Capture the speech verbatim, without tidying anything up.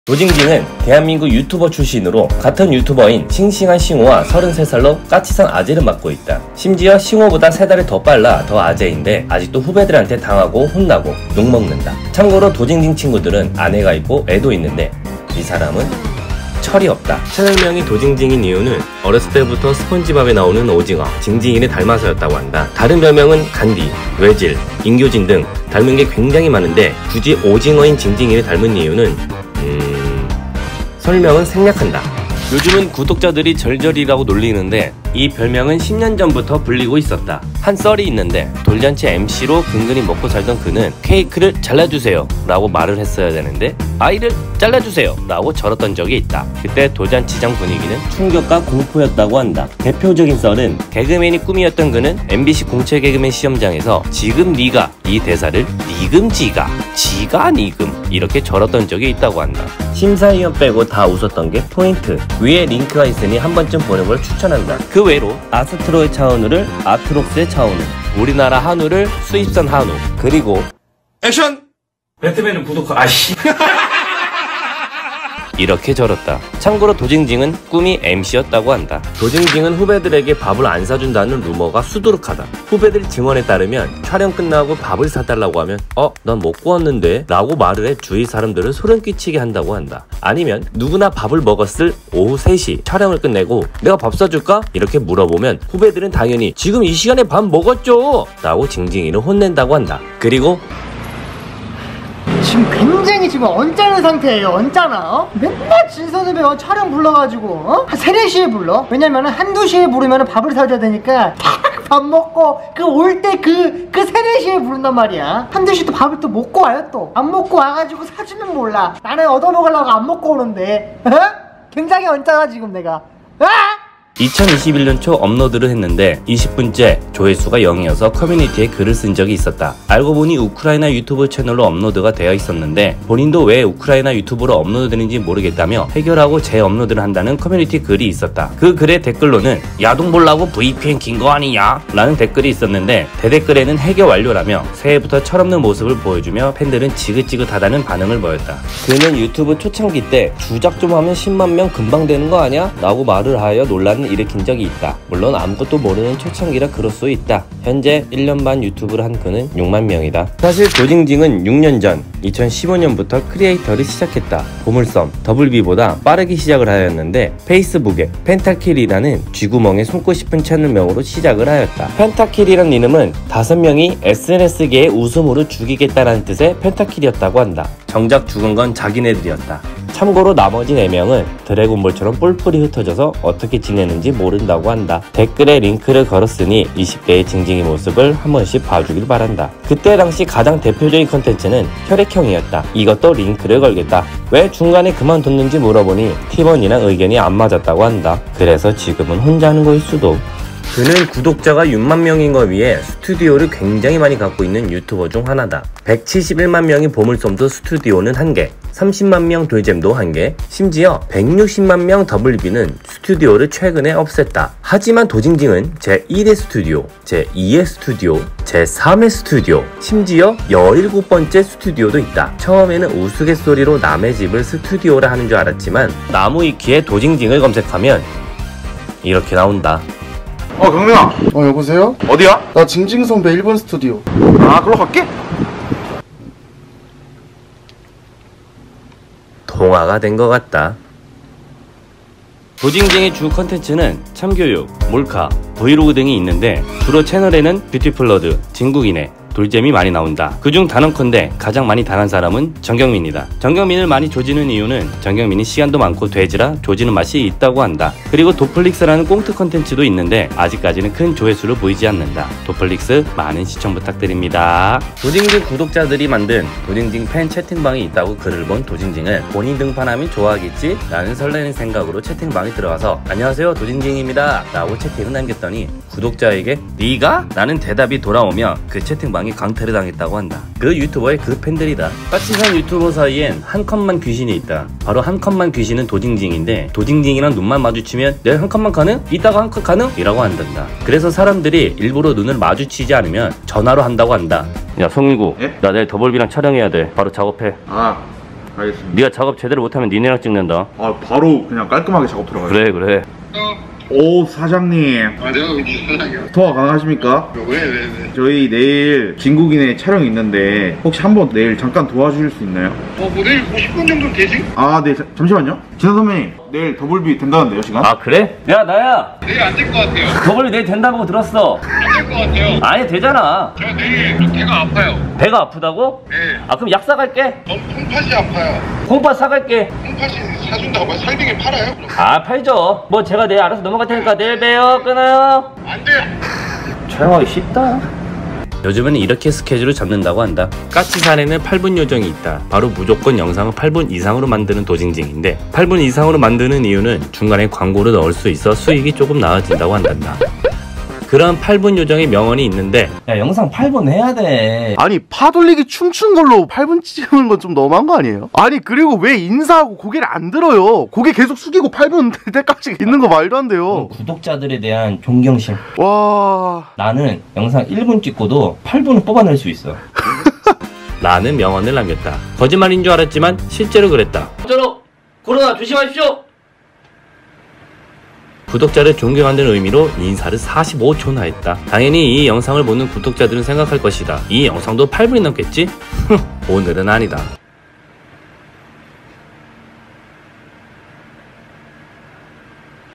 도징징은 대한민국 유튜버 출신으로 같은 유튜버인 싱싱한 싱호와 서른세 살로 까치산 아재를 맡고 있다. 심지어 싱호보다 세 달이 더 빨라 더 아재인데 아직도 후배들한테 당하고 혼나고 욕먹는다. 참고로 도징징 친구들은 아내가 있고 애도 있는데 이 사람은 철이 없다. 채널명이 도징징인 이유는 어렸을 때부터 스폰지밥에 나오는 오징어 징징이를 닮아서였다고 한다. 다른 별명은 간디, 외질, 인교진 등 닮은 게 굉장히 많은데 굳이 오징어인 징징이를 닮은 이유는 음... 설명은 생략한다. 요즘은 구독자들이 절절이라고 놀리는데 이 별명은 십 년 전부터 불리고 있었다. 한 썰이 있는데 돌잔치 엠씨로 근근히 먹고 살던 그는 케이크를 잘라주세요 라고 말을 했어야 되는데 아이를 잘라주세요 라고 절었던 적이 있다. 그때 돌잔치장 분위기는 충격과 공포였다고 한다. 대표적인 썰은 개그맨이 꿈이었던 그는 엠비씨 공채 개그맨 시험장에서 지금 니가 이 대사를 니금 지가 지가 니금 이렇게 절었던 적이 있다고 한다. 심사위원 빼고 다 웃었던 게 포인트. 위에 링크가 있으니 한 번쯤 보는 걸 추천한다. 그 외로 아스트로의 차은우를 아트록스의 차은우, 우리나라 한우를 수입산 한우, 그리고 액션! 배트맨은 구독하... 아씨... 이렇게 절었다. 참고로 도징징은 꿈이 엠씨였다고 한다. 도징징은 후배들에게 밥을 안 사준다는 루머가 수두룩하다. 후배들 증언에 따르면 촬영 끝나고 밥을 사달라고 하면 어? 난 먹고 왔는데? 라고 말을 해 주위 사람들을 소름 끼치게 한다고 한다. 아니면 누구나 밥을 먹었을 오후 세 시 촬영을 끝내고 내가 밥 사줄까? 이렇게 물어보면 후배들은 당연히 지금 이 시간에 밥 먹었죠! 라고 징징이를 혼낸다고 한다. 그리고 지금 굉장히 지금 언짢은 상태예요. 언짢아. 어? 맨날 진선을 배워 촬영 불러가지고 어? 한 세네 시에 불러. 왜냐면은 한두 시에 부르면 밥을 사줘야 되니까 딱 밥 먹고 그 올 때 그 그 세네 시에 부른단 말이야. 한두 시 또 밥을 또 먹고 와요. 또 안 먹고 와가지고 사주면 몰라. 나는 얻어먹으려고 안 먹고 오는데 어? 굉장히 언짢아 지금 내가. 아! 이천이십일 년 초 업로드를 했는데 이십 분째 조회수가 영이어서 커뮤니티에 글을 쓴 적이 있었다. 알고 보니 우크라이나 유튜브 채널로 업로드가 되어 있었는데 본인도 왜 우크라이나 유튜브로 업로드되는지 모르겠다며 해결하고 재업로드를 한다는 커뮤니티 글이 있었다. 그 글의 댓글로는 야동 보려고 브이피엔 킨 거 아니냐? 라는 댓글이 있었는데 대댓글에는 해결 완료라며 새해부터 철없는 모습을 보여주며 팬들은 지긋지긋하다는 반응을 보였다. 그는 유튜브 초창기 때 주작 좀 하면 십만 명 금방 되는 거 아냐? 라고 말을 하여 논란을 일으킨 적이 있다. 물론 아무것도 모르는 초창기라 그럴 수 있다. 현재 일 년 반 유튜브를 한 그는 육만 명이다. 사실 도징징은 육 년 전 이천십오 년부터 크리에이터를 시작했다. 보물섬, 더블비보다 빠르게 시작을 하였는데 페이스북에 펜타킬이라는 쥐구멍에 숨고 싶은 채널명으로 시작을 하였다. 펜타킬이란 이름은 다섯 명이 에스엔에스계의 웃음으로 죽이겠다라는 뜻의 펜타킬이었다고 한다. 정작 죽은 건 자기네들이었다. 참고로 나머지 네 명은 드래곤볼처럼 뿔뿔이 흩어져서 어떻게 지내는지 모른다고 한다. 댓글에 링크를 걸었으니 이십 대의 징징이 모습을 한 번씩 봐주길 바란다. 그때 당시 가장 대표적인 컨텐츠는 혈액형이었다. 이것도 링크를 걸겠다. 왜 중간에 그만뒀는지 물어보니 팀원이랑 의견이 안 맞았다고 한다. 그래서 지금은 혼자 하는 거일 수도. 그는 구독자가 육만 명인 거 위에 스튜디오를 굉장히 많이 갖고 있는 유튜버 중 하나다. 백칠십일만 명이 보물섬도 스튜디오는 한 개, 삼십만 명 돌잼도 한 개, 심지어 백육십만 명 더블비는 스튜디오를 최근에 없앴다. 하지만 도징징은 제일의 스튜디오, 제이의 스튜디오, 제삼의 스튜디오, 심지어 열일곱 번째 스튜디오도 있다. 처음에는 우스갯소리로 남의 집을 스튜디오라 하는 줄 알았지만 나무위키에 도징징을 검색하면 이렇게 나온다. 어 경민아. 어 여보세요? 어디야? 나 징징선배 일 번 스튜디오. 아 그럼 갈게. 동화가 된 것 같다. 도징징의 주 컨텐츠는 참교육, 몰카, 브이로그 등이 있는데 주로 채널에는 뷰티플러드, 진국이네, 돌잼이 많이 나온다. 그중 단언컨대 가장 많이 당한 사람은 정경민이다. 정경민을 많이 조지는 이유는 정경민이 시간도 많고 돼지라 조지는 맛이 있다고 한다. 그리고 도플릭스라는 꽁트 컨텐츠도 있는데 아직까지는 큰 조회수를 보이지 않는다. 도플릭스 많은 시청 부탁드립니다. 도징징 구독자들이 만든 도징징 팬 채팅방이 있다고 글을 본 도징징은 본인 등판하면 좋아하겠지? 라는 설레는 생각으로 채팅방에 들어가서 안녕하세요 도징징입니다 라고 채팅을 남겼더니 구독자에게 네가? 라는 대답이 돌아오며 그 채팅방 이 강퇴를 당했다고 한다. 그 유튜버의 그 팬들이다. 까치산 유튜버 사이엔 한 컷만 귀신이 있다. 바로 한 컷만 귀신은 도징징인데 도징징이랑 눈만 마주치면 내일 한 컷만 가능? 이따가 한 컷 가능? 이라고 한단다. 그래서 사람들이 일부러 눈을 마주치지 않으면 전화로 한다고 한다. 야 성일구, 예? 나 내일 더블비랑 촬영해야 돼. 바로 작업해. 아 알겠습니다. 네가 작업 제대로 못하면 니네랑 찍는다. 아 바로 그냥 깔끔하게 작업 들어가요. 그래 그래. 오 사장님. 아 내가 여기 사장이야. 통화 가능하십니까? 왜 왜 왜? 저희 내일 진국인의 촬영이 있는데 혹시 한번 내일 잠깐 도와주실 수 있나요? 어 모델 오십 분 정도 되지? 아 네 잠시만요. 진호 선배님 내일 더블비 된다는데요 시간? 아 그래? 야 나야. 내일 안 될 것 같아요. 저번에 내일 된다고 들었어. 안 될 것 같아요. 아니 되잖아. 저 내일 좀 배가 아파요. 배가 아프다고? 네. 아 그럼 약 사갈게. 전 콩팥이 아파요. 콩팥 사갈게. 콩팥이 사준다고요? 설빙에 팔아요? 그럼? 아 팔죠. 뭐 제가 내일 알아서 넘어갈 테니까 내일 봬요. 끊어요. 안 돼요. 촬영하기 쉽다. 요즘은 이렇게 스케줄을 잡는다고 한다. 까치산에는 팔 분 요정이 있다. 바로 무조건 영상을 팔 분 이상으로 만드는 도징징인데 팔 분 이상으로 만드는 이유는 중간에 광고를 넣을 수 있어 수익이 조금 나아진다고 한단다. 그런 팔 분 요정의 명언이 있는데 야 영상 팔 분 해야 돼. 아니 파돌리기 춤추는 걸로 팔 분 찍는 건 좀 너무한 거 아니에요? 아니 그리고 왜 인사하고 고개를 안 들어요? 고개 계속 숙이고 팔 분 될 때까지 있는 거 말도 안 돼요. 구독자들에 대한 존경심. 와... 나는 영상 일 분 찍고도 팔 분을 뽑아낼 수 있어. 라는 명언을 남겼다. 거짓말인 줄 알았지만 실제로 그랬다. 저로 코로나 조심하십시오. 구독자를 존경한다는 의미로 인사를 사십오 초나 했다. 당연히 이 영상을 보는 구독자들은 생각할 것이다. 이 영상도 팔 분이 넘겠지? 오늘은 아니다.